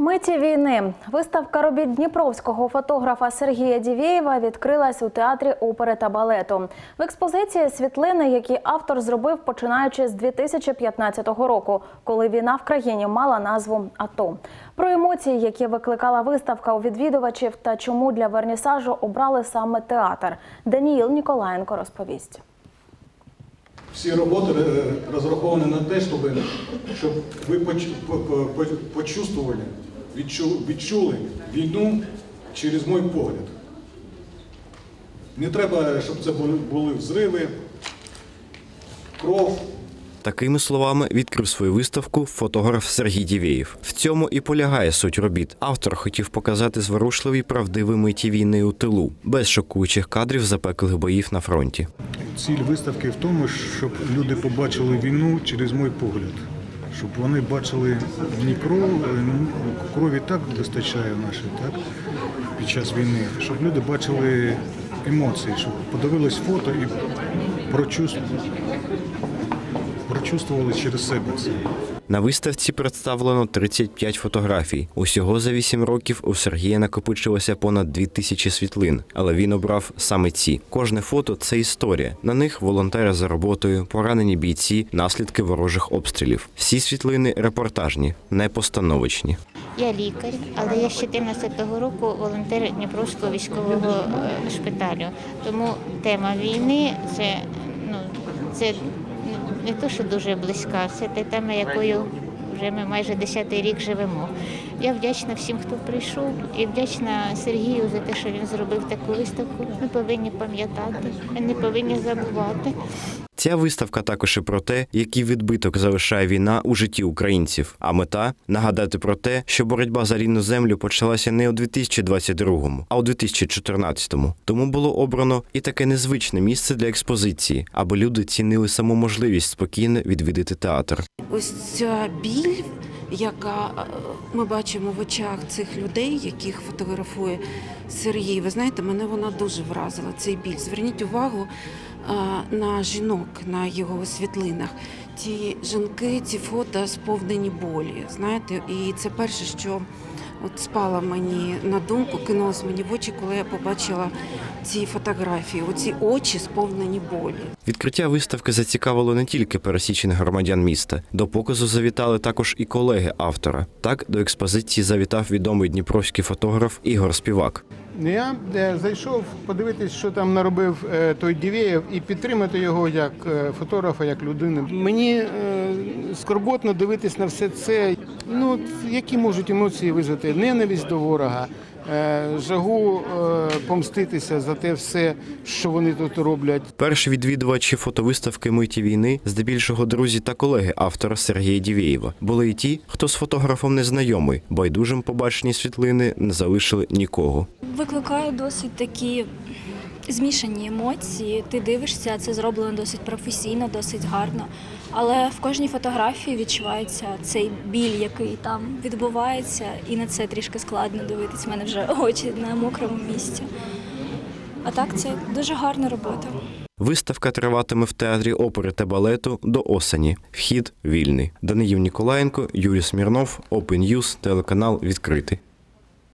Миті війни. Виставка робіт дніпровського фотографа Сергія Дівєєва відкрилась у театрі опери та балету. В експозиції світлини, які автор зробив починаючи з 2015 року, коли війна в країні мала назву «АТО». Про емоції, які викликала виставка у відвідувачів та чому для вернісажу обрали саме театр, Даніїл Ніколаєнко розповість. Всі роботи розраховані на те, щоб ви почувствували, відчули війну через мій погляд. Не треба, щоб це були взриви, кров. Такими словами відкрив свою виставку фотограф Сергій Дівєєв. В цьому і полягає суть робіт. Автор хотів показати зворушливі правдиві миті війни у тилу, без шокуючих кадрів запеклих боїв на фронті. Ціль виставки в тому, щоб люди побачили війну через мій погляд. Щоб вони бачили Дніпро, крові так вистачає нашої, так, під час війни, щоб люди бачили емоції, щоб подивились фото і прочувствували через себе це. На виставці представлено 35 фотографій. Усього за 8 років у Сергія накопичилося понад 2000 світлин, але він обрав саме ці. Кожне фото – це історія. На них волонтери за роботою, поранені бійці, наслідки ворожих обстрілів. Всі світлини репортажні, не постановочні. Я лікар, але я з 2014 року волонтер Дніпровського військового шпиталю. Тому тема війни – це не те, що дуже близька, це та тема, якою вже ми майже 10-й рік живемо. Я вдячна всім, хто прийшов, і вдячна Сергію за те, що він зробив таку виставку. Ми повинні пам'ятати, ми не повинні забувати. Ця виставка також і про те, який відбиток залишає війна у житті українців. А мета – нагадати про те, що боротьба за рідну землю почалася не у 2022-му, а у 2014-му. Тому було обрано і таке незвичне місце для експозиції, аби люди цінили саму можливість спокійно відвідати театр. Ось ця біль, яка ми бачимо в очах цих людей, яких фотографує Сергій, ви знаєте, мене вона дуже вразила, цей біль. Зверніть увагу на жінок, на його світлинах. Ті жінки, ці фото сповнені болі, знаєте, і це перше, що спало мені на думку, кинулось мені в очі, коли я побачила ці фотографії, оці очі сповнені болі. Відкриття виставки зацікавило не тільки пересічених громадян міста. До показу завітали також і колеги автора. Так, до експозиції завітав відомий дніпровський фотограф Ігор Співак. Я зайшов подивитись, що там наробив той Дівєєв, і підтримати його як фотографа, як людину. Мені скорботно дивитись на все це. Які можуть емоції визвати? Ненависть до ворога, жагу помститися за те все, що вони тут роблять. Перші відвідувачі фотовиставки «Миті війни» здебільшого друзі та колеги автора Сергія Дівєєва. Були і ті, хто з фотографом не знайомий, байдужим побачені світлини не залишили нікого. Викликає досить такі змішані емоції. Ти дивишся, це зроблено досить професійно, досить гарно. Але в кожній фотографії відчувається цей біль, який там відбувається, і на це трішки складно дивитись. У мене вже очі на мокрому місці. А так, це дуже гарна робота. Виставка триватиме в театрі опери та балету до осені. Вхід вільний. Даніїл Ніколаєнко, Юрій Смірнов, Open News, телеканал «Відкритий».